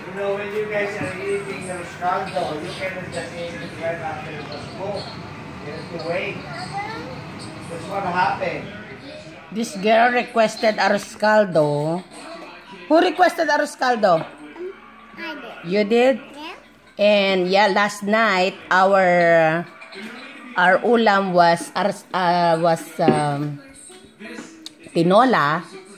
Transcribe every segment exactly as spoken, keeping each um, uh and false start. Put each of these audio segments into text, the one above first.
You know, when you guys are eating the riscaldo, you cannot just eat it right after it was cooked. You have to wait. That's what happened. This girl requested a riscaldo. Who requested a riscaldo? I did. You did? Yeah. And yeah, last night our our ulam was uh, was um, tinola.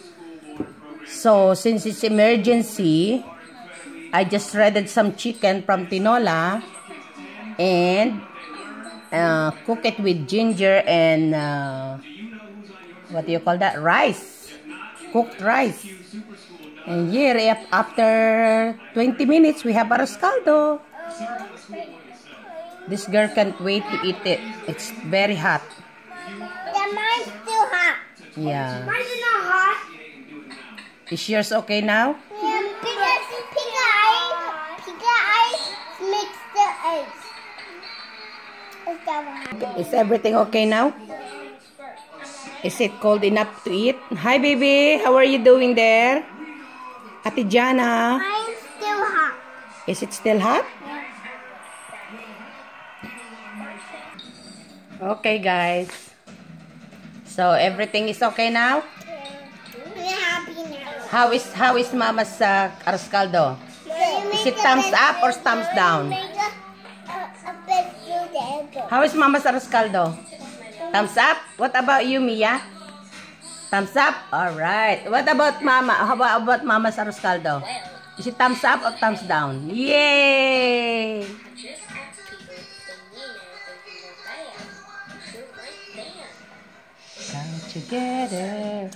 So since it's emergency, I just shredded some chicken from tinola and uh, cook it with ginger and uh, what do you call that? Rice. Cooked rice. And here, after twenty minutes, we have a riscaldo. This girl can't wait to eat it. It's very hot. Yeah, mine's still hot. Yeah. Mine's not hot. Is yours okay now? Yeah, because Pika ice, Pika ice mix the ice. Is that what happened? Is everything okay now? Is it cold enough to eat? Hi, baby. How are you doing there? Ate Jana. Mine's still hot. Is it still hot? Yeah. Okay, guys. So, everything is okay now? We're happy now. How is how is Mama's uh, riscaldo? Is it thumbs up or thumbs down? Make a, a, a big food. How is Mama's riscaldo? Thumbs up? What about you, Mia? Thumbs up? Alright. What about Mama? How about, about Mama's riscaldo? Is it thumbs up or thumbs down? Yay! Come together.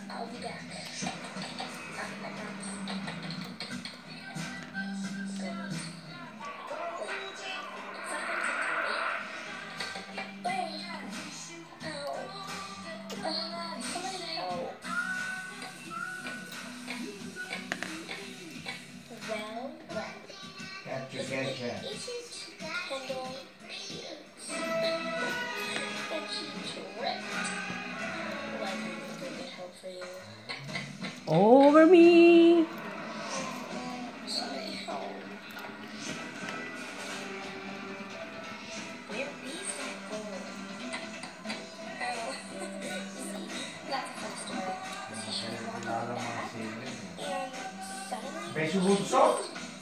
Over me. Beso bunso?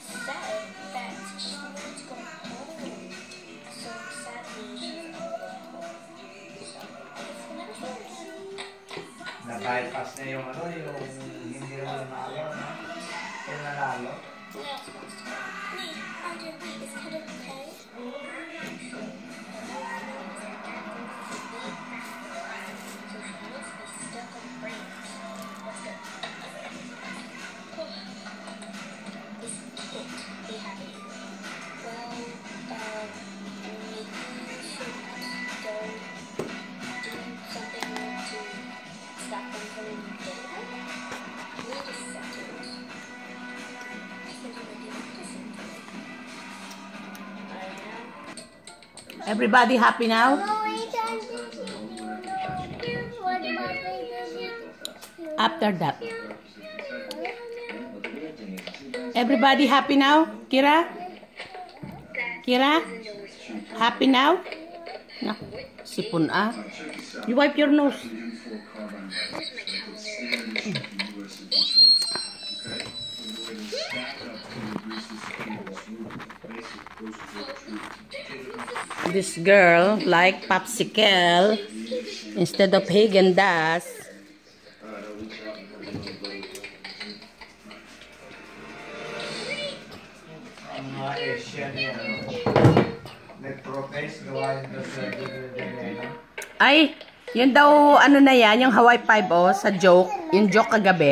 Na-bypass na yung ano, yung hindi naman nalo, no? Yung nanalo. Everybody happy now? After that. Everybody happy now? Kira? Kira? Happy now? No. Sipon ah. You wipe your nose. This girl like popsicle instead of Häagen-Dazs. Ang mga Asian yan, nag-protest, gawa nito sa dito-dito. Ay, yun daw, ano na yan, yung Hawaii five oh, sa joke, yung joke kagabi.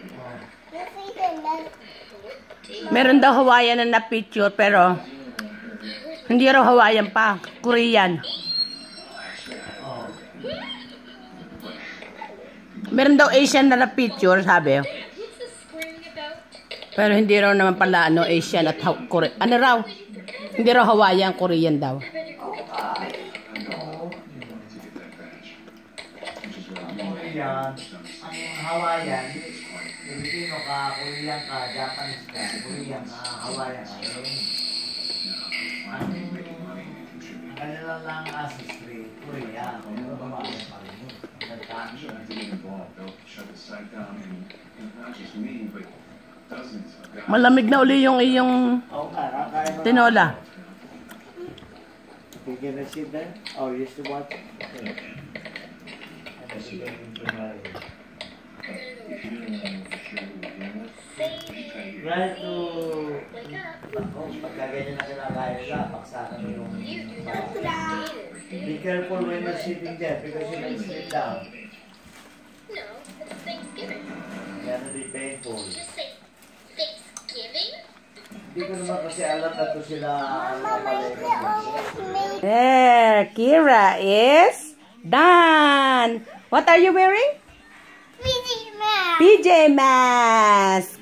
Meron daw Hawaiian na na-picture, pero hindi raw Hawaiian pa, Korean. Meron daw Asian na na-picture, sabi. Pero hindi raw naman pala, ano, Asian at Korean. Ano raw? Hindi raw Hawaiian, Korean daw. Korean, ang Hawaiian, Filipino ka, Korean ka, Japanese ka, Korean ka, Hawaiian ka. Ang kanila lang ancestry, Korea. Kung ano ba ba pa rin yun? Malamig na uli yung iyong Oo nga, kakain mo na. tinola. Did you receive that? Oh, you used to watch it? Okay. Ano si Kevin Primary? Try to... Ako, pagka ganyan na kinakaya ka, paksakan mo yung... Be careful when you're sitting there because you can sit down. No, it's Thanksgiving. Gonna be painful. Just say Thanksgiving? Hindi ko naman kasi alam na ito sila... There, Kira is done. What are you wearing? P J Masks. P J mask.